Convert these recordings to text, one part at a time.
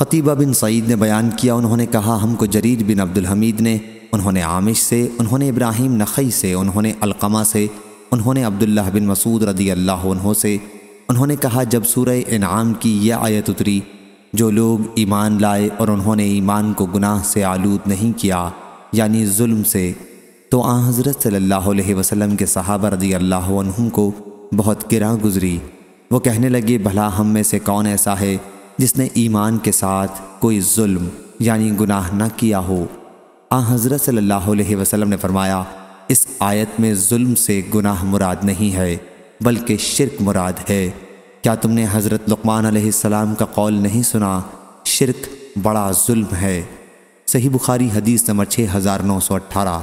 قتیبہ بن سعید نے بیان کیا، انہوں نے کہا ہم کو جریر بن عبد الحمید نے، انہوں نے عامش سے، انہوں نے ابراہیم نخعی سے، انہوں نے علقمہ سے، انہوں نے عبداللہ بن مسعود رضی اللہ عنہ سے، انہوں نے کہا جب سورہ انعام کی یہ آیت اتری، جو لوگ ایمان لائے اور انہوں نے ایمان کو گناہ سے آلود نہیں کیا یعنی ظلم سے، تو آن حضرت صلی اللہ علیہ وسلم کے صحابہ رضی اللہ عنہم کو بہت گراں گزری۔ وہ کہنے لگے بھلا ہم میں سے کون ایسا ہے جس نے ایمان کے ساتھ کوئی ظلم یعنی گناہ نہ کیا ہو؟ آن حضرت صلی اللہ علیہ وسلم نے فرمایا اس آیت میں ظلم سے گناہ مراد نہیں ہے بلکہ شرک مراد ہے۔ کیا تم نے حضرت لقمان علیہ السلام کا قول نہیں سنا؟ شرک بڑا ظلم ہے۔ صحیح بخاری حدیث نمبر 6918۔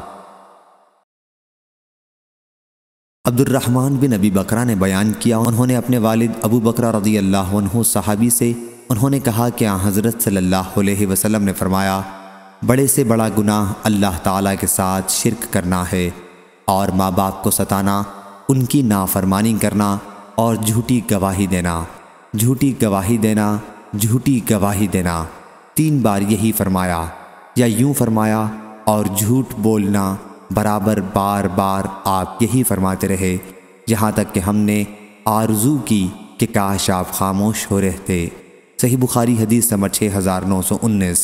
عبد الرحمن بن ابی بکرہ نے بیان کیا، انہوں نے اپنے والد ابو بکرہ رضی اللہ عنہ صحابی سے، انہوں نے کہا کہ آن حضرت صلی اللہ علیہ وسلم نے فرمایا بڑے سے بڑا گناہ اللہ تعالیٰ کے ساتھ شرک کرنا ہے، اور ماں باپ کو ستانا، ان کی نافرمانی کرنا اور جھوٹی گواہی دینا، جھوٹی گواہی دینا، جھوٹی گواہی دینا، 3 بار یہی فرمایا یا یوں فرمایا، اور جھوٹ بولنا برابر بار بار آپ یہی فرماتے رہے، یہاں تک کہ ہم نے آرزو کی کہ کاش آپ خاموش ہو رہتے۔ صحیح بخاری حدیث نمبر 6919۔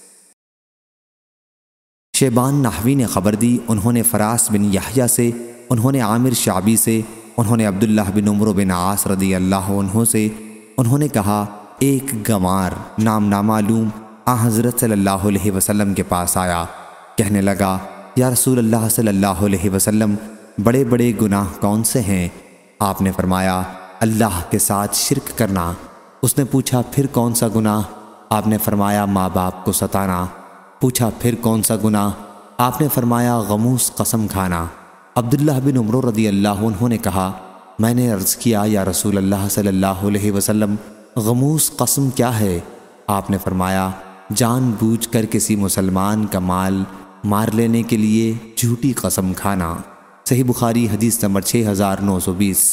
شیبان نحوی نے خبر دی، انہوں نے فراس بن یحییٰ سے، انہوں نے عامر شعبی سے، انہوں نے عبداللہ بن عمرو بن عاص رضی اللہ عنہ سے، انہوں نے کہا ایک گنوار نام نامعلوم آن حضرت صلی اللہ علیہ وسلم کے پاس آیا، کہنے لگا یا رسول اللہ صلی اللہ علیہ وسلم بڑے بڑے گناہ کون سے ہیں؟ آپ نے فرمایا اللہ کے ساتھ شرک کرنا۔ اس نے پوچھا پھر کون سا گناہ؟ آپ نے فرمایا ماں باپ کو ستانا۔ پوچھا پھر کون سا گناہ؟ آپ نے فرمایا غموس قسم کھانا۔ عبداللہ بن عمرو رضی اللہ عنہ نے کہا میں نے عرض کیا یا رسول اللہ صلی اللہ علیہ وسلم غموس قسم کیا ہے؟ آپ نے فرمایا جان بوجھ کر کسی مسلمان کا مال مار لینے کے لیے جھوٹی قسم کھانا۔ صحیح بخاری حدیث نمبر 6920۔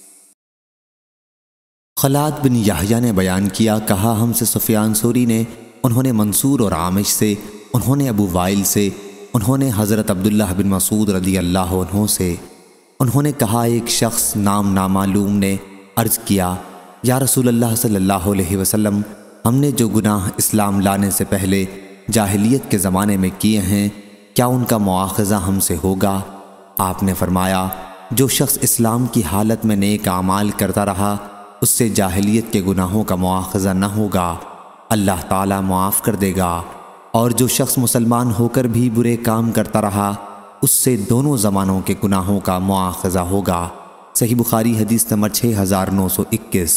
خلاد بن یحییٰ نے بیان کیا، کہا ہم سے سفیان ثوری نے، انہوں نے منصور اور عامش سے، انہوں نے ابو وائل سے، انہوں نے حضرت عبداللہ بن مسعود رضی اللہ عنہ سے، انہوں نے کہا ایک شخص نام نامعلوم نے عرض کیا یا رسول اللہ صلی اللہ علیہ وسلم ہم نے جو گناہ اسلام لانے سے پہلے جاہلیت کے زمانے میں کیے ہیں کیا ان کا مواخذہ ہم سے ہوگا؟ آپ نے فرمایا جو شخص اسلام کی حالت میں نیک اعمال کرتا رہا اس سے جاہلیت کے گناہوں کا مواخذہ نہ ہوگا، اللہ تعالیٰ معاف کر دے گا، اور جو شخص مسلمان ہو کر بھی برے کام کرتا رہا اس سے دونوں زمانوں کے گناہوں کا مواخذہ ہوگا۔ صحیح بخاری حدیث نمبر 6921۔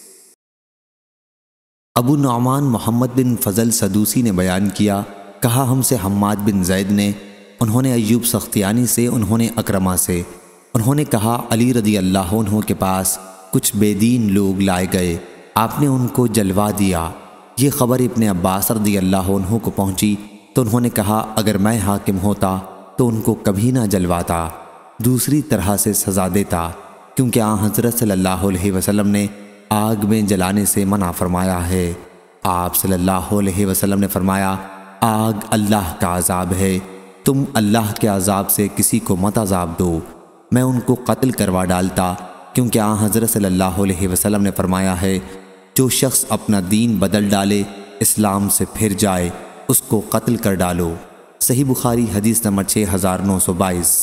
ابو نعمان محمد بن فضل سدوسی نے بیان کیا، کہا ہم سے حماد بن زید نے، انہوں نے ایوب سختیانی سے، انہوں نے اکرمہ سے، انہوں نے کہا علی رضی اللہ عنہ کے پاس کچھ بے دین لوگ لائے گئے، آپ نے ان کو جلوا دیا۔ یہ خبر ابن عباس رضی اللہ عنہ کو پہنچی تو انہوں نے کہا اگر میں حاکم ہوتا تو ان کو کبھی نہ جلواتا، دوسری طرح سے سزا دیتا، کیونکہ آن حضرت صلی اللہ علیہ وسلم نے آگ میں جلانے سے منع فرمایا ہے۔ آپ صلی اللہ علیہ وسلم نے فرمایا آگ اللہ کا عذاب ہے، تم اللہ کے عذاب سے کسی کو مت عذاب دو، میں ان کو قتل کروا ڈالتا، کیونکہ آن حضرت صلی اللہ علیہ وسلم نے فرمایا ہے جو شخص اپنا دین بدل ڈالے، اسلام سے پھر جائے، اس کو قتل کر ڈالو۔ صحیح بخاری حدیث نمبر 6922۔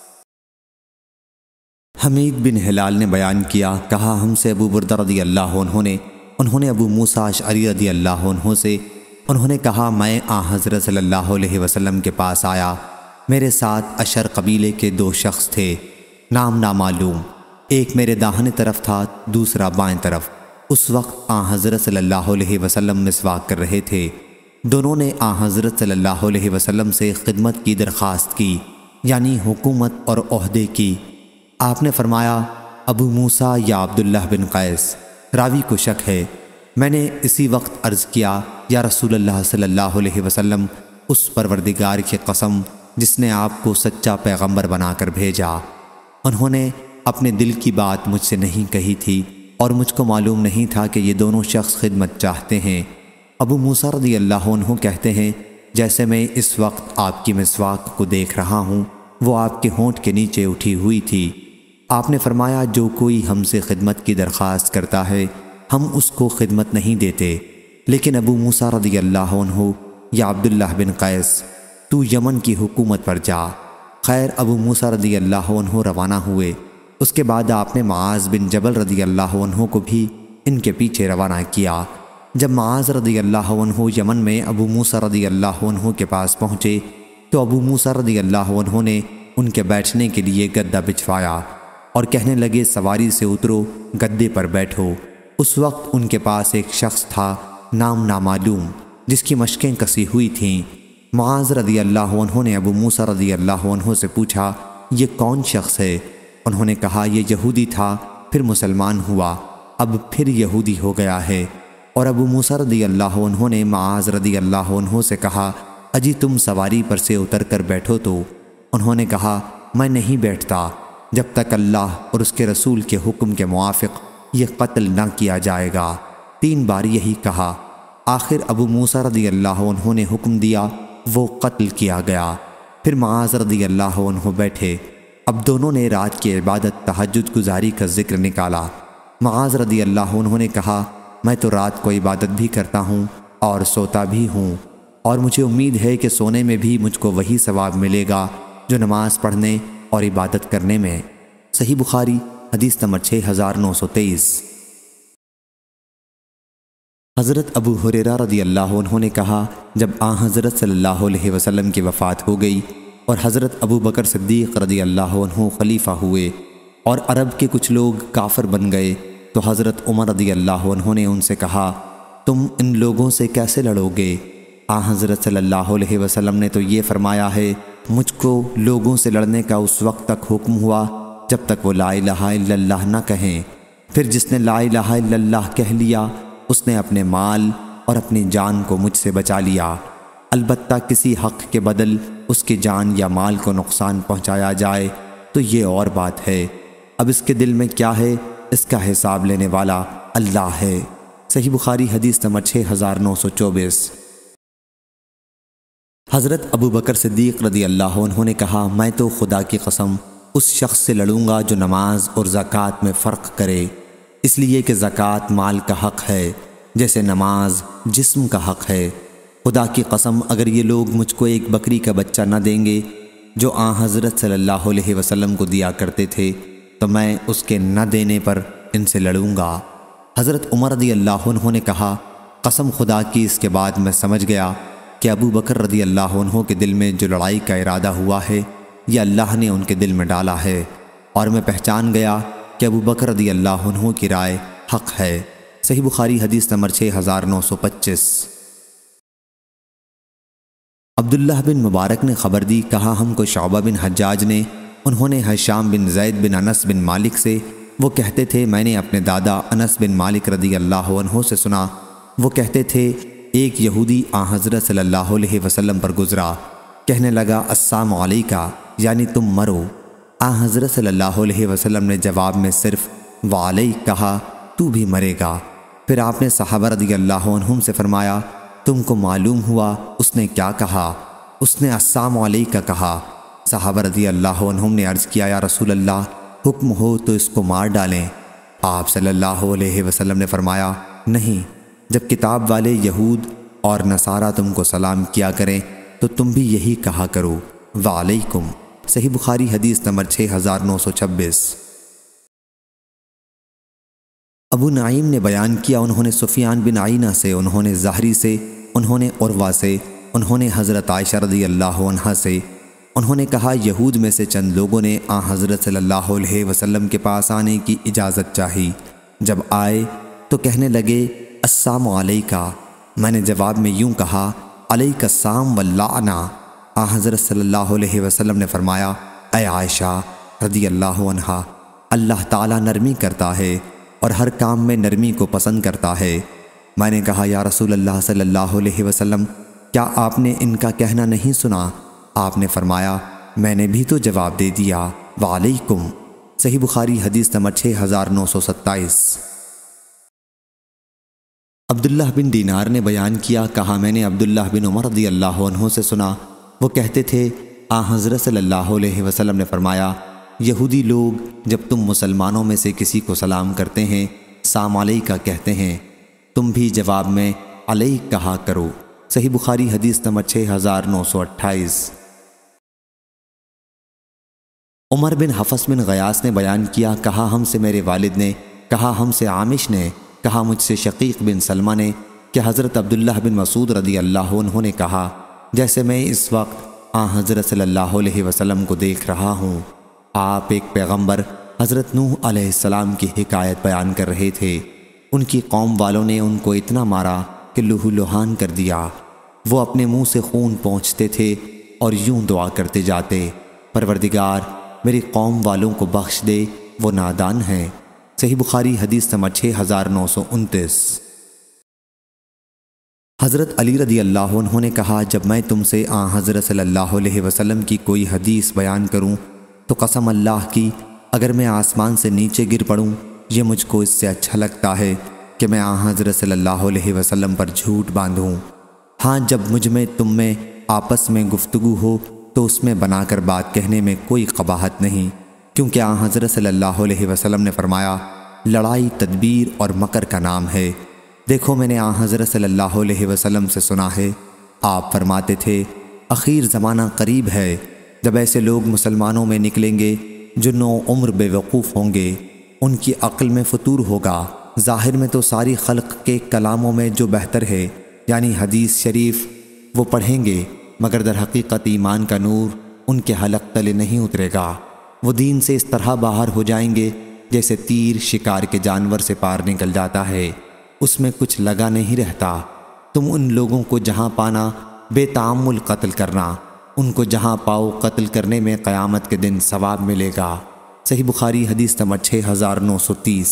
حمید بن ہلال نے بیان کیا، کہا ہم سے ابو بردہ رضی اللہ عنہ نے، انہوں نے ابو موسیٰ اشعری رضی اللہ عنہ سے، انہوں نے کہا میں آن حضرت صلی اللہ علیہ وسلم کے پاس آیا، میرے ساتھ اشر قبیلے کے 2 شخص تھے، نام نامعلوم، ایک میرے داہنے طرف تھا، دوسرا بائیں طرف۔ اس وقت آن حضرت صلی اللہ علیہ وسلم مسواک کر رہے تھے، دونوں نے آن حضرت صلی اللہ علیہ وسلم سے خدمت کی درخواست کی، یعنی حکومت اور عہدے کی۔ آپ نے فرمایا ابو موسیٰ یا عبداللہ بن قیس، راوی کو شک ہے۔ میں نے اسی وقت عرض کیا یا رسول اللہ صلی اللہ علیہ وسلم اس پروردگار کی قسم جس نے آپ کو سچا پیغمبر بنا کر بھیجا، انہوں نے اپنے دل کی بات مجھ سے نہیں کہی تھی اور مجھ کو معلوم نہیں تھا کہ یہ دونوں شخص خدمت چاہتے ہیں، ابو موسیٰ رضی اللہ عنہ کہتے ہیں جیسے میں اس وقت آپ کی مسواک کو دیکھ رہا ہوں وہ آپ کے ہونٹ کے نیچے اٹھی ہوئی تھی۔ آپ نے فرمایا جو کوئی ہم سے خدمت کی درخواست کرتا ہے ہم اس کو خدمت نہیں دیتے، لیکن ابو موسیٰ رضی اللہ عنہ یا عبداللہ بن قیس تو یمن کی حکومت پر جا۔ خیر ابو موسیٰ رضی اللہ عنہ روانہ ہوئے۔ اس کے بعد آپ نے معاذ بن جبل رضی اللہ عنہ کو بھی ان کے پیچھے روانہ کیا۔ جب معاذ رضی اللہ عنہ یمن میں ابو موسیٰ رضی اللہ عنہ کے پاس پہنچے تو ابو موسیٰ رضی اللہ عنہ نے ان کے بیٹھنے کے لیے گدا بچھوایا اور کہنے لگے سواری سے اترو، گدے پر بیٹھو۔ اس وقت ان کے پاس ایک شخص تھا نام نامعلوم جس کی مشقیں کسی ہوئی تھیں۔ معاذ رضی اللہ عنہ نے ابو موسیٰ رضی اللہ عنہ سے پوچھا یہ کون شخص ہے؟ انہوں نے کہا یہ یہودی تھا پھر مسلمان ہوا اب پھر یہودی ہو گیا ہے۔ اور ابو موسیٰ رضی اللہ عنہ نے معاذ رضی اللہ عنہ سے کہا اجی تم سواری پر سے اتر کر بیٹھو تو۔ انہوں نے کہا میں نہیں بیٹھتا جب تک اللہ اور اس کے رسول کے حکم کے موافق یہ قتل نہ کیا جائے گا۔ 3 بار یہی کہا۔ آخر ابو موسیٰ رضی اللہ عنہ نے حکم دیا وہ قتل کیا گیا۔ پھر معاذ رضی اللہ عنہ بیٹھے۔ اب دونوں نے رات کی عبادت تہجد گزاری کا ذکر نکالا۔ معاذ رضی اللہ عنہ نے کہا میں تو رات کو عبادت بھی کرتا ہوں اور سوتا بھی ہوں، اور مجھے امید ہے کہ سونے میں بھی مجھ کو وہی ثواب ملے گا جو نماز پڑھنے اور عبادت کرنے میں۔ صحیح بخاری حدیث نمبر 6923۔ حضرت ابو ہریرہ رضی اللہ عنہ نے کہا جب حضرت صلی اللہ علیہ وسلم کی وفات ہو گئی اور حضرت ابو بکر صدیق رضی اللہ عنہ خلیفہ ہوئے اور عرب کے کچھ لوگ کافر بن گئے تو حضرت عمر رضی اللہ عنہ نے ان سے کہا تم ان لوگوں سے کیسے لڑو گے؟ حضرت صلی اللہ علیہ وسلم نے تو یہ فرمایا ہے مجھ کو لوگوں سے لڑنے کا اس وقت تک حکم ہوا جب تک وہ لا الہ الا اللہ نہ کہیں، پھر جس نے لا الہ الا اللہ کہہ لیا اس نے اپنے مال اور اپنی جان کو مجھ سے بچا لیا، البتہ کسی حق کے بدل اس کی جان یا مال کو نقصان پہنچایا جائے تو یہ اور بات ہے۔ اب اس کے دل میں کیا ہے اس کا حساب لینے والا اللہ ہے۔ صحیح بخاری حدیث نمبر 6924۔ حضرت ابو بکر صدیق رضی اللہ عنہ نے کہا میں تو خدا کی قسم اس شخص سے لڑوں گا جو نماز اور زکوٰۃ میں فرق کرے، اس لیے کہ زکوٰۃ مال کا حق ہے جیسے نماز جسم کا حق ہے۔ خدا کی قسم اگر یہ لوگ مجھ کو ایک بکری کا بچہ نہ دیں گے جو حضرت صلی اللہ علیہ وسلم کو دیا کرتے تھے تو میں اس کے نہ دینے پر ان سے لڑوں گا۔ حضرت عمر رضی اللہ عنہ نے کہا قسم خدا کی اس کے بعد میں سمجھ گیا کہ ابو بکر رضی اللہ عنہ کے دل میں جو لڑائی کا ارادہ ہوا ہے یہ اللہ نے ان کے دل میں ڈالا ہے، اور میں پہچان گیا کہ ابو بکر رضی اللہ عنہ کی رائے حق ہے۔ صحیح بخاری حدیث نمبر 6925۔ عبداللہ بن مبارک نے خبر دی کہا ہم کو شعبہ بن حجاج نے انہوں نے حشام بن زید بن انس بن مالک سے وہ کہتے تھے میں نے اپنے دادا انس بن مالک رضی اللہ عنہ سے سنا، وہ کہتے تھے ایک یہودی حضرت صلی اللہ علیہ وسلم پر گزرا، کہنے لگا السلام علیکہ یعنی تم مرو۔ حضرت صلی اللہ علیہ وسلم نے جواب میں صرف وعلیک کہا تو بھی مرے گا۔ پھر آپ نے صحابہ رضی اللہ عنہم سے فرمایا تم کو معلوم ہوا اس نے کیا کہا؟ اس نے السلام علیکہ کہا۔ صحابہ رضی اللہ عنہم نے عرض کیا یا رسول اللہ حکم ہو تو اس کو مار ڈالیں۔ آپ صلی اللہ علیہ وسلم نے فرمایا نہیں، جب کتاب والے یہود اور نصارہ تم کو سلام کیا کریں تو تم بھی یہی کہا کرو وعلیکم۔ صحیح بخاری حدیث نمبر 6926۔ ابو نعیم نے بیان کیا انہوں نے سفیان بن عینہ سے، انہوں نے زہری سے، انہوں نے عروہ سے، انہوں نے حضرت عائشہ رضی اللہ عنہا سے، انہوں نے کہا یہود میں سے چند لوگوں نے حضرت صلی اللہ علیہ وسلم کے پاس آنے کی اجازت چاہی، جب آئے تو کہنے لگے السلام علیکہ، میں نے جواب میں یوں کہا علیک السلام واللعنہ۔ حضرت صلی اللہ علیہ وسلم نے فرمایا اے عائشہ رضی اللہ عنہا اللہ تعالیٰ نرمی کرتا ہے اور ہر کام میں نرمی کو پسند کرتا ہے۔ میں نے کہا یا رسول اللہ صلی اللہ علیہ وسلم کیا آپ نے ان کا کہنا نہیں سنا؟ آپ نے فرمایا میں نے بھی تو جواب دے دیا وعلیکم۔ صحیح بخاری حدیث نمبر 6927۔ عبداللہ بن دینار نے بیان کیا، کہا میں نے عبداللہ بن عمر رضی اللہ عنہ سے سنا، وہ کہتے تھے حضرت صلی اللہ علیہ وسلم نے فرمایا، یہودی لوگ جب تم مسلمانوں میں سے کسی کو سلام کرتے ہیں سلام علیکہ کہتے ہیں، تم بھی جواب میں علیک کہا کرو۔ صحیح بخاری حدیث نمبر 6928۔ عمر بن حفص بن غیاث نے بیان کیا، کہا ہم سے میرے والد نے، کہا ہم سے عامش نے، کہا مجھ سے شقیق بن سلمہ نے کہ حضرت عبداللہ بن مسعود رضی اللہ عنہ نے کہا، جیسے میں اس وقت حضرت صلی اللہ علیہ وسلم کو دیکھ رہا ہوں، آپ ایک پیغمبر حضرت نوح علیہ السلام کی حکایت بیان کر رہے تھے۔ ان کی قوم والوں نے ان کو اتنا مارا کہ لہو لہان کر دیا، وہ اپنے منہ سے خون پونچھتے تھے اور یوں دعا کرتے جاتے، پروردگار میری قوم والوں کو بخش دے، وہ نادان ہیں۔ صحیح بخاری حدیث نمبر 6929۔ حضرت علی رضی اللہ عنہ نے کہا، جب میں تم سے حضرت صلی اللہ علیہ وسلم کی کوئی حدیث بیان کروں تو قسم اللہ کی اگر میں آسمان سے نیچے گر پڑوں یہ مجھ کو اس سے اچھا لگتا ہے کہ میں حضرت صلی اللہ علیہ وسلم پر جھوٹ باندھوں۔ ہاں جب مجھ میں تم میں آپس میں گفتگو ہو تو اس میں بنا کر بات کہنے میں کوئی قباحت نہیں، کیونکہ حضرت صلی اللہ علیہ وسلم نے فرمایا، لڑائی تدبیر اور مکر کا نام ہے۔ دیکھو میں نے حضرت صلی اللہ علیہ وسلم سے سنا ہے، آپ فرماتے تھے اخیر زمانہ قریب ہے جب ایسے لوگ مسلمانوں میں نکلیں گے جو نو عمر بے وقوف ہوں گے، ان کی عقل میں فطور ہوگا، ظاہر میں تو ساری خلق کے کلاموں میں جو بہتر ہے یعنی حدیث شریف وہ پڑھیں گے، مگر در حقیقت ایمان کا نور ان کے حلق تلے نہیں اترے گا۔ وہ دین سے اس طرح باہر ہو جائیں گے جیسے تیر شکار کے جانور سے پار نکل جاتا ہے، اس میں کچھ لگا نہیں رہتا۔ تم ان لوگوں کو جہاں پانا بے تعامل قتل کرنا، ان کو جہاں پاؤ قتل کرنے میں قیامت کے دن ثواب ملے گا۔ صحیح بخاری حدیث نمبر 6930۔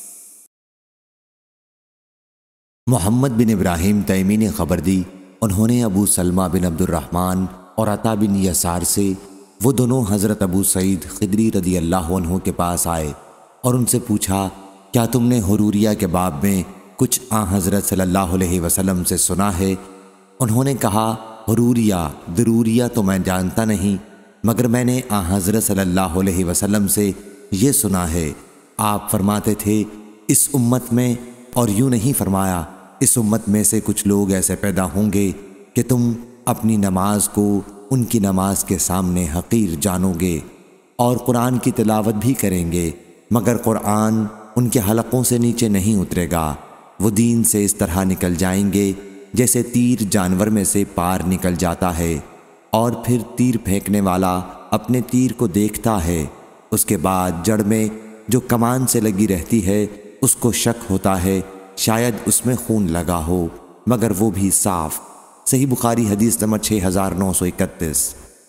محمد بن ابراہیم تیمی نے خبر دی، انہوں نے ابو سلمہ بن عبد الرحمن اور عطا بن یسار سے، وہ دونوں حضرت ابو سعید خدری رضی اللہ عنہ کے پاس آئے اور ان سے پوچھا، کیا تم نے حروریہ کے باب میں کچھ حضرت صلی اللہ علیہ وسلم سے سنا ہے؟ انہوں نے کہا، حروریہ ضروریہ تو میں جانتا نہیں، مگر میں نے حضرت صلی اللہ علیہ وسلم سے یہ سنا ہے، آپ فرماتے تھے اس امت میں، اور یوں نہیں فرمایا اس امت میں سے کچھ لوگ ایسے پیدا ہوں گے کہ تم اپنی نماز کو ان کی نماز کے سامنے حقیر جانو گے، اور قرآن کی تلاوت بھی کریں گے مگر قرآن ان کے حلقوں سے نیچے نہیں اترے گا، وہ دین سے اس طرح نکل جائیں گے جیسے تیر جانور میں سے پار نکل جاتا ہے، اور پھر تیر پھینکنے والا اپنے تیر کو دیکھتا ہے، اس کے بعد جڑ میں جو کمان سے لگی رہتی ہے اس کو شک ہوتا ہے شاید اس میں خون لگا ہو، مگر وہ بھی صاف۔ صحیح بخاری حدیث نمبر 6931۔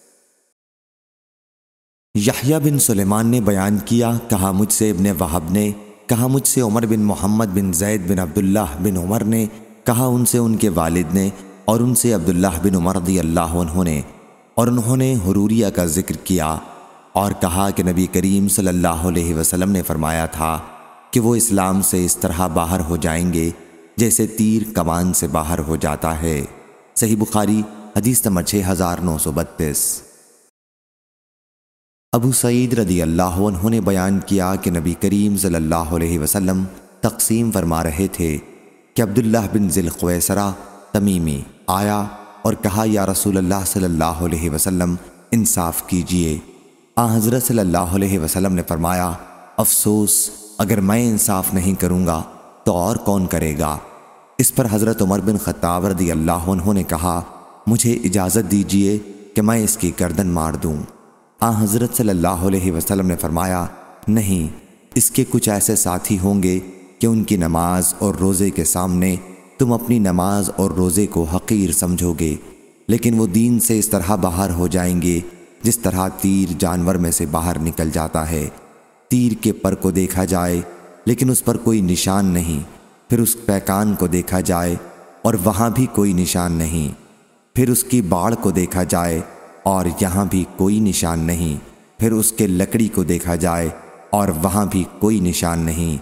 یحییٰ بن سلیمان نے بیان کیا، کہا مجھ سے ابن وہب نے، کہا مجھ سے عمر بن محمد بن زید بن عبداللہ بن عمر نے، کہا ان سے ان کے والد نے، اور ان سے عبداللہ بن عمر رضی اللہ عنہ نے، اور انہوں نے حروریہ کا ذکر کیا اور کہا کہ نبی کریم صلی اللہ علیہ وسلم نے فرمایا تھا کہ وہ اسلام سے اس طرح باہر ہو جائیں گے جیسے تیر کمان سے باہر ہو جاتا ہے۔ صحیح بخاری حدیث نمبر 6932۔ ابو سعید رضی اللہ عنہ نے بیان کیا کہ نبی کریم صلی اللہ علیہ وسلم تقسیم فرما رہے تھے کہ عبداللہ بن ذی الخویسرہ تمیمی آیا اور کہا، یا رسول اللہ صلی اللہ علیہ وسلم انصاف کیجئے۔ حضرت صلی اللہ علیہ وسلم نے فرمایا، افسوس اگر میں انصاف نہیں کروں گا تو اور کون کرے گا؟ اس پر حضرت عمر بن خطاب رضی اللہ عنہ نے کہا، مجھے اجازت دیجئے کہ میں اس کی گردن مار دوں۔ حضرت صلی اللہ علیہ وسلم نے فرمایا، نہیں، اس کے کچھ ایسے ساتھی ہوں گے کہ ان کی نماز اور روزے کے سامنے تم اپنی نماز اور روزے کو حقیر سمجھو گے، لیکن وہ دین سے اس طرح باہر ہو جائیں گے جس طرح تیر جانور میں سے باہر نکل جاتا ہے۔ تیر کے پر کو دیکھا جائے لیکن اس پر کوئی نشان نہیں، پھر اس پیکان کو دیکھا جائے اور وہاں بھی کوئی نشان نہیں، پھر اس کی باڑ کو دیکھا جائے اور یہاں بھی کوئی نشان نہیں، پھر اس کے لکڑی کو دیکھا جائے اور وہاں بھی کوئی نشان نہیں،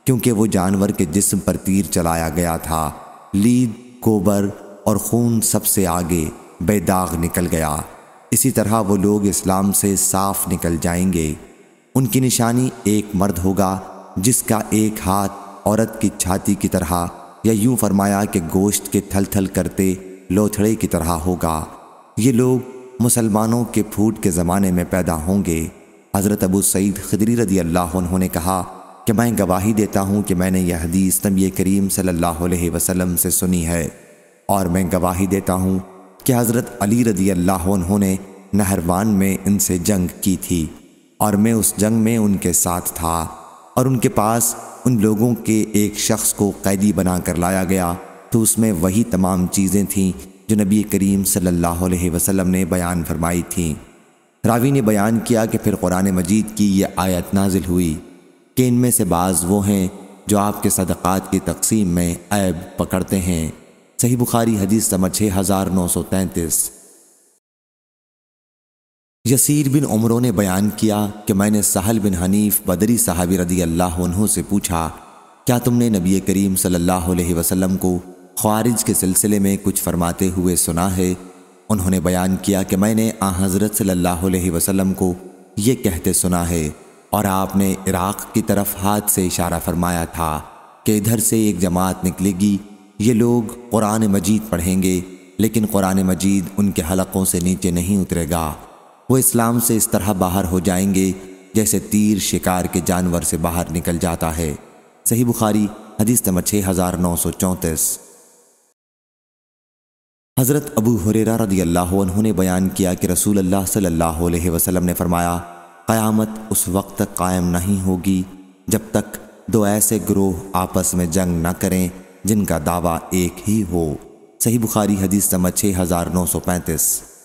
کیونکہ وہ جانور کے جسم پر تیر چلایا گیا تھا۔ لید، کوبر اور خون سب سے آگے بے داغ نکل گیا۔ اسی طرح وہ لوگ اسلام سے صاف نکل جائیں گے۔ ان کی نشانی ایک مرد ہوگا جس کا ایک ہاتھ عورت کی چھاتی کی طرح، یا یوں فرمایا کہ گوشت کے تھل تھل کرتے لوتھڑے کی طرح ہوگا۔ یہ لوگ مسلمانوں کے پھوٹ کے زمانے میں پیدا ہوں گے۔ حضرت ابو سعید خدری رضی اللہ عنہ نے کہا کہ میں گواہی دیتا ہوں کہ میں نے یہ حدیث نبی کریم صلی اللہ علیہ وسلم سے سنی ہے، اور میں گواہی دیتا ہوں کہ حضرت علی رضی اللہ عنہ نے نہروان میں ان سے جنگ کی تھی، اور میں اس جنگ میں ان کے ساتھ تھا، اور ان کے پاس ان لوگوں کے ایک شخص کو قیدی بنا کر لایا گیا تو اس میں وہی تمام چیزیں تھیں جو نبی کریم صلی اللہ علیہ وسلم نے بیان فرمائی تھیں۔ راوی نے بیان کیا کہ پھر قرآن مجید کی یہ آیت نازل ہوئی کہ ان میں سے بعض وہ ہیں جو آپ کے صدقات کی تقسیم میں عیب پکڑتے ہیں۔ صحیح بخاری حدیث نمبر 6933۔ یسیر بن عمرو نے بیان کیا کہ میں نے سہل بن حنیف بدری صحابی رضی اللہ عنہ سے پوچھا، کیا تم نے نبی کریم صلی اللہ علیہ وسلم کو خوارج کے سلسلے میں کچھ فرماتے ہوئے سنا ہے؟ انہوں نے بیان کیا کہ میں نے آن حضرت صلی اللہ علیہ وسلم کو یہ کہتے سنا ہے، اور آپ نے عراق کی طرف ہاتھ سے اشارہ فرمایا تھا کہ ادھر سے ایک جماعت نکلے گی، یہ لوگ قرآن مجید پڑھیں گے لیکن قرآن مجید ان کے حلقوں سے نیچے نہیں اترے گا۔ وہ اسلام سے اس طرح باہر ہو جائیں گے جیسے تیر شکار کے جانور سے باہر نکل جاتا ہے۔ صحیح بخاری حدیث نمبر 6934۔ حضرت ابو ہریرہ رضی اللہ عنہ نے بیان کیا کہ رسول اللہ صلی اللہ علیہ وسلم نے فرمایا، قیامت اس وقت تک قائم نہیں ہوگی جب تک دو ایسے گروہ آپس میں جنگ نہ کریں جن کا دعویٰ ایک ہی ہو۔ صحیح بخاری حدیث نمبر 6935۔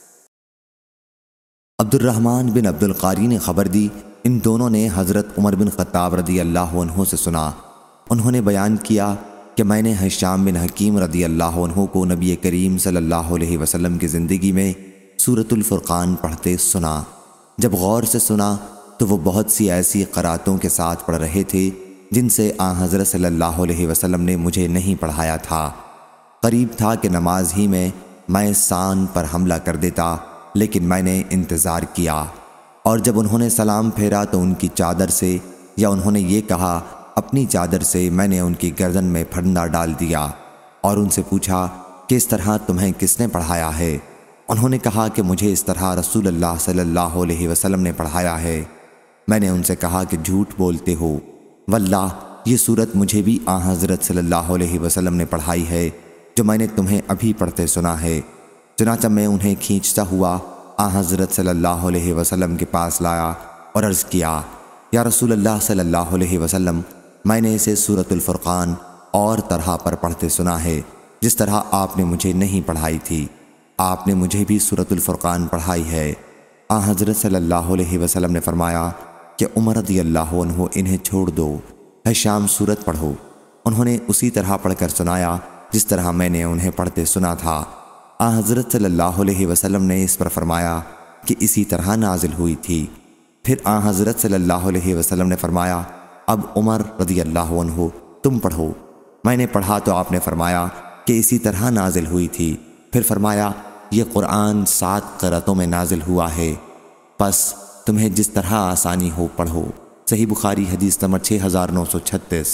عبد الرحمن بن عبد القاری نے خبر دی، ان دونوں نے حضرت عمر بن خطاب رضی اللہ عنہ سے سنا۔ انہوں نے بیان کیا کہ میں نے ہشام بن حکیم رضی اللہ عنہ کو نبی کریم صلی اللہ علیہ وسلم کی زندگی میں سورۃ الفرقان پڑھتے سنا۔ جب غور سے سنا تو وہ بہت سی ایسی قراتوں کے ساتھ پڑھ رہے تھے جن سے آن حضرت صلی اللہ علیہ وسلم نے مجھے نہیں پڑھایا تھا۔ قریب تھا کہ نماز ہی میں سان پر حملہ کر دیتا، لیکن میں نے انتظار کیا، اور جب انہوں نے سلام پھیرا تو ان کی چادر سے، یا انہوں نے یہ کہا اپنی چادر سے، میں نے ان کی گردن میں پھندا ڈال دیا اور ان سے پوچھا کہ اس طرح تمہیں کس نے پڑھایا ہے؟ انہوں نے کہا کہ مجھے اس طرح رسول اللہ صلی اللہ علیہ وسلم نے پڑھایا ہے۔ میں نے ان سے کہا کہ جھوٹ بولتے ہو، واللہ یہ صورت مجھے بھی آن حضرت صلی اللہ علیہ وسلم نے پڑھائی ہے جو میں نے تمہیں ابھی پڑھتے سنا ہے۔ چنانچہ میں انہیں کھینچتا ہوا آن حضرت صلی اللہ علیہ وسلم کے پاس لایا اور عرض کیا، یا رسول اللہ صلی اللہ علیہ وسلم، میں نے اسے سورۃ الفرقان اور طرح پر پڑھتے سنا ہے جس طرح آپ نے مجھے نہیں پڑھائی تھی۔ آپ نے مجھے بھی سورۃ الفرقان پڑھائی ہے۔ آن حضرت صلی اللہ علیہ وسلم نے فرمایا کہ عمر رضی اللہ عنہ انہیں چھوڑ دو، ہشام سورت پڑھو۔ انہوں نے اسی طرح پڑھ کر سنایا جس طرح میں نے انہیں پڑھتے سنا تھا۔ آن حضرت صلی اللہ علیہ وسلم نے اس پر فرمایا کہ اسی طرح نازل ہوئی تھی۔ پھر آن حضرت صلی اللہ علیہ وسلم نے فرمایا، اب عمر رضی اللہ عنہ تم پڑھو۔ میں نے پڑھا تو آپ نے فرمایا کہ اسی طرح نازل ہوئی تھی۔ پھر فرمایا، یہ قرآن 7 قرأتوں میں نازل ہوا ہے، پس تمہیں جس طرح آسانی ہو پڑھو۔ صحیح بخاری حدیث نمبر 6936۔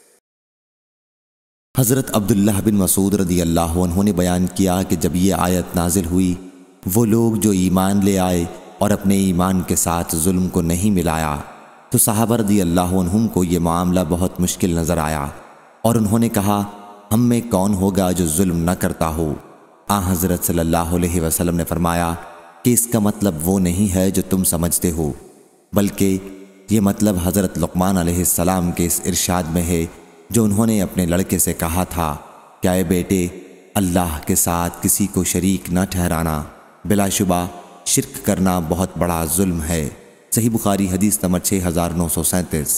حضرت عبداللہ بن مسعود رضی اللہ عنہ نے بیان کیا کہ جب یہ آیت نازل ہوئی، وہ لوگ جو ایمان لے آئے اور اپنے ایمان کے ساتھ ظلم کو نہیں ملایا، تو صحابہ رضی اللہ عنہم کو یہ معاملہ بہت مشکل نظر آیا، اور انہوں نے کہا، ہم میں کون ہوگا جو ظلم نہ کرتا ہو؟ آن حضرت صلی اللہ علیہ وسلم نے فرمایا کہ اس کا مطلب وہ نہیں ہے جو تم سمجھتے ہو، بلکہ یہ مطلب حضرت لقمان علیہ السلام کے اس ارشاد میں ہے جو انہوں نے اپنے لڑکے سے کہا تھا کہ اے بیٹے، اللہ کے ساتھ کسی کو شریک نہ ٹھہرانا، بلا شبہ شرک کرنا بہت بڑا ظلم ہے۔ صحیح بخاری حدیث نمبر 6937۔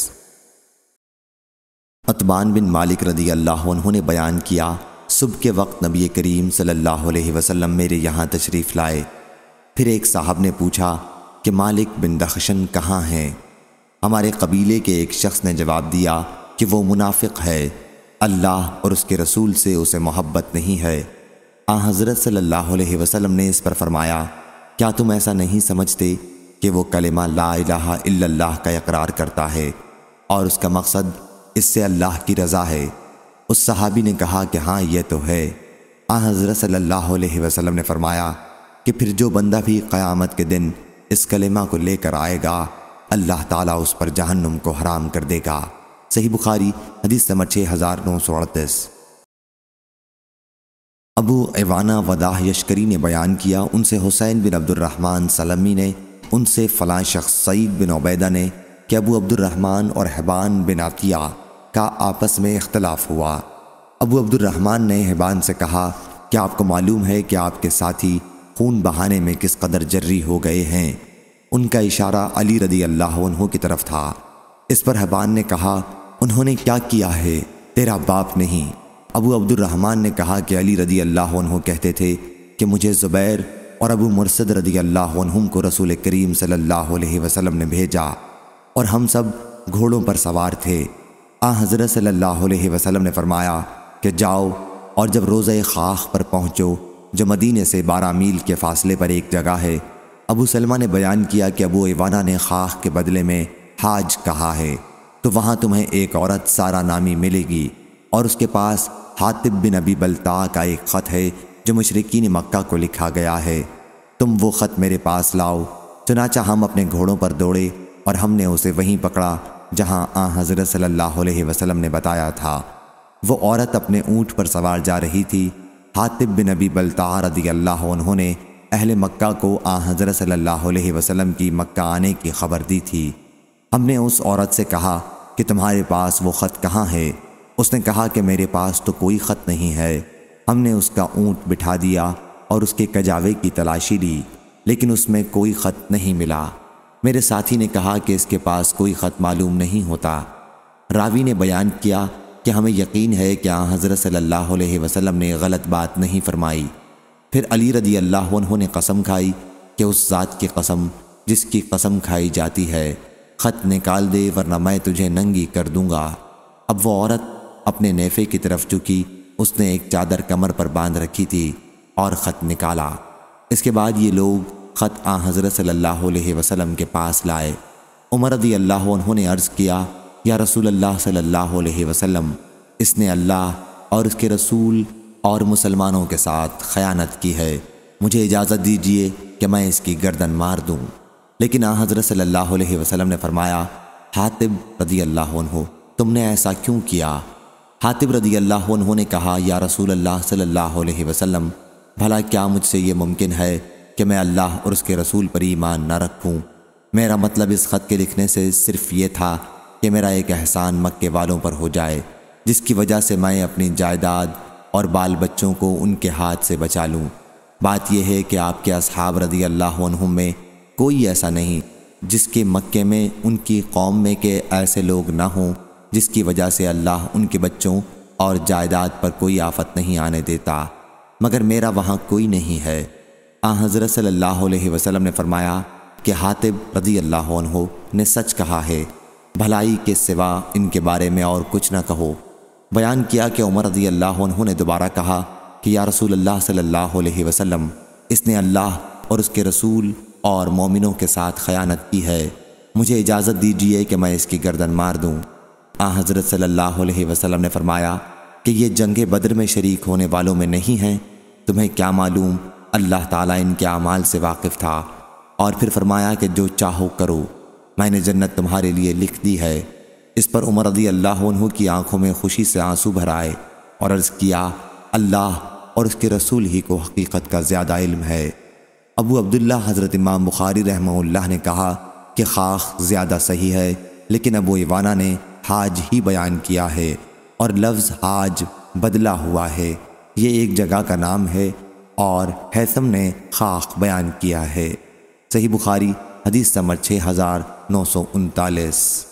عتبان بن مالک رضی اللہ عنہ نے بیان کیا، صبح کے وقت نبی کریم صلی اللہ علیہ وسلم میرے یہاں تشریف لائے۔ پھر ایک صاحب نے پوچھا کہ مالک بن دخشن کہاں ہیں؟ ہمارے قبیلے کے ایک شخص نے جواب دیا کہ وہ منافق ہے، اللہ اور اس کے رسول سے اسے محبت نہیں ہے۔ حضرت صلی اللہ علیہ وسلم نے اس پر فرمایا، کیا تم ایسا نہیں سمجھتے کہ وہ کلمہ لا الہ الا اللہ کا اقرار کرتا ہے اور اس کا مقصد اس سے اللہ کی رضا ہے؟ اس صحابی نے کہا کہ ہاں یہ تو ہے۔ حضرت صلی اللہ علیہ وسلم نے فرمایا کہ پھر جو بندہ بھی قیامت کے دن اس کلمہ کو لے کر آئے گا، اللہ تعالیٰ اس پر جہنم کو حرام کر دے گا۔ صحیح بخاری حدیث نمبر 6938۔ ابو عوانہ وداح یشکری نے بیان کیا، ان سے حسین بن عبد الرحمن سلمی نے، ان سے فلاں شخص سعید بن عبیدہ نے کہ ابو عبد الرحمن اور حبان بن عطیہ کا آپس میں اختلاف ہوا۔ ابو عبد الرحمن نے حبان سے کہا کہ آپ کو معلوم ہے کہ آپ کے ساتھی خون بہانے میں کس قدر جری ہو گئے ہیں؟ ان کا اشارہ علی رضی اللہ عنہ کی طرف تھا۔ اس پر حبان نے کہا، انہوں نے کیا کیا ہے؟ تیرا باپ نہیں۔ ابو عبد الرحمن نے کہا کہ علی رضی اللہ عنہ کہتے تھے کہ مجھے زبیر اور ابو مرثد رضی اللہ عنہم کو رسول کریم صلی اللہ علیہ وسلم نے بھیجا اور ہم سب گھوڑوں پر سوار تھے۔ حضرت صلی اللہ علیہ وسلم نے فرمایا کہ جاؤ اور جب روضہ خاخ پر پہنچو جو مدینے سے 12 میل کے فاصلے پر ایک جگہ ہے۔ ابو سلمہ نے بیان کیا کہ ابو عوانہ نے خاخ کے بدلے میں حاج کہا ہے، تو وہاں تمہیں ایک عورت سارا نامی ملے گی اور اس کے پاس حاطب بن ابی بلتع کا ایک خط ہے جو مشرکین مکہ کو لکھا گیا ہے، تم وہ خط میرے پاس لاؤ۔ چنانچہ ہم اپنے گھوڑوں پر دوڑے اور ہم نے اسے وہیں پکڑا جہاں حضرت صلی اللہ علیہ وسلم نے بتایا تھا۔ وہ عورت اپنے اونٹ پر سوار جا رہی تھی۔ حاطب بن ابی بلتع رضی اللہ عنہ نے اہل مکہ کو حضرت صلی اللہ علیہ وسلم کی مکہ آنے کی خبر دی تھی۔ ہم نے اس عورت سے کہا کہ تمہارے پاس وہ خط کہاں ہے؟ اس نے کہا کہ میرے پاس تو کوئی خط نہیں ہے۔ ہم نے اس کا اونٹ بٹھا دیا اور اس کے کجاوے کی تلاشی لی، لیکن اس میں کوئی خط نہیں ملا۔ میرے ساتھی نے کہا کہ اس کے پاس کوئی خط معلوم نہیں ہوتا۔ راوی نے بیان کیا کہ ہمیں یقین ہے کہ حضرت صلی اللہ علیہ وسلم نے غلط بات نہیں فرمائی۔ پھر علی رضی اللہ عنہ نے قسم کھائی کہ اس ذات کی قسم جس کی قسم کھائی جاتی ہے، خط نکال دے ورنہ میں تجھے ننگی کر دوں گا۔ اب وہ عورت اپنے نیفے کی طرف جھکی، اس نے ایک چادر کمر پر باندھ رکھی تھی اور خط نکالا۔ اس کے بعد یہ لوگ خط حضرت صلی اللہ علیہ وسلم کے پاس لائے۔ عمر رضی اللہ عنہ نے عرض کیا، یا رسول اللہ صلی اللہ علیہ وسلم، اس نے اللہ اور اس کے رسول اور مسلمانوں کے ساتھ خیانت کی ہے، مجھے اجازت دیجیے کہ میں اس کی گردن مار دوں۔ لیکن حضرت صلی اللہ علیہ وسلم نے فرمایا، حاطب رضی اللہ عنہ، تم نے ایسا کیوں کیا؟ حاطب رضی اللہ عنہ نے کہا، یا رسول اللہ صلی اللہ علیہ وسلم، بھلا کیا مجھ سے یہ ممکن ہے کہ میں اللہ اور اس کے رسول پر ایمان نہ رکھوں؟ میرا مطلب اس خط کے لکھنے سے صرف یہ تھا کہ میرا ایک احسان مکے والوں پر ہو جائے، جس کی وجہ سے میں اپنی جائیداد اور بال بچوں کو ان کے ہاتھ سے بچا لوں۔ بات یہ ہے کہ آپ کے اصحاب رضی اللہ عنہم میں کوئی ایسا نہیں جس کے مکے میں ان کی قوم میں کے ایسے لوگ نہ ہوں جس کی وجہ سے اللہ ان کے بچوں اور جائیداد پر کوئی آفت نہیں آنے دیتا، مگر میرا وہاں کوئی نہیں ہے۔ حضرت صلی اللہ علیہ وسلم نے فرمایا کہ حاطب رضی اللہ عنہ نے سچ کہا ہے، بھلائی کے سوا ان کے بارے میں اور کچھ نہ کہو۔ بیان کیا کہ عمر رضی اللہ عنہ نے دوبارہ کہا کہ یا رسول اللہ صلی اللہ علیہ وسلم، اس نے اللہ اور اس کے رسول اور مومنوں کے ساتھ خیانت کی ہے، مجھے اجازت دیجیے کہ میں اس کی گردن مار دوں۔ حضرت صلی اللہ علیہ وسلم نے فرمایا کہ یہ جنگ بدر میں شریک ہونے والوں میں نہیں ہیں، تمہیں کیا معلوم، اللہ تعالیٰ ان کے اعمال سے واقف تھا۔ اور پھر فرمایا کہ جو چاہو کرو، میں نے جنت تمہارے لیے لکھ دی ہے۔ اس پر عمر رضی اللہ عنہ کی آنکھوں میں خوشی سے آنسو بھر آئے اور عرض کیا، اللہ اور اس کے رسول ہی کو حقیقت کا زیادہ علم ہے۔ ابو عبداللہ حضرت امام بخاری رحمہ اللہ نے کہا کہ خاخ زیادہ صحیح ہے، لیکن ابو عوانہ نے حاج ہی بیان کیا ہے اور لفظ حاج بدلا ہوا ہے، یہ ایک جگہ کا نام ہے، اور حیثم نے خاخ بیان کیا ہے۔ صحیح بخاری حدیث نمبر 6939۔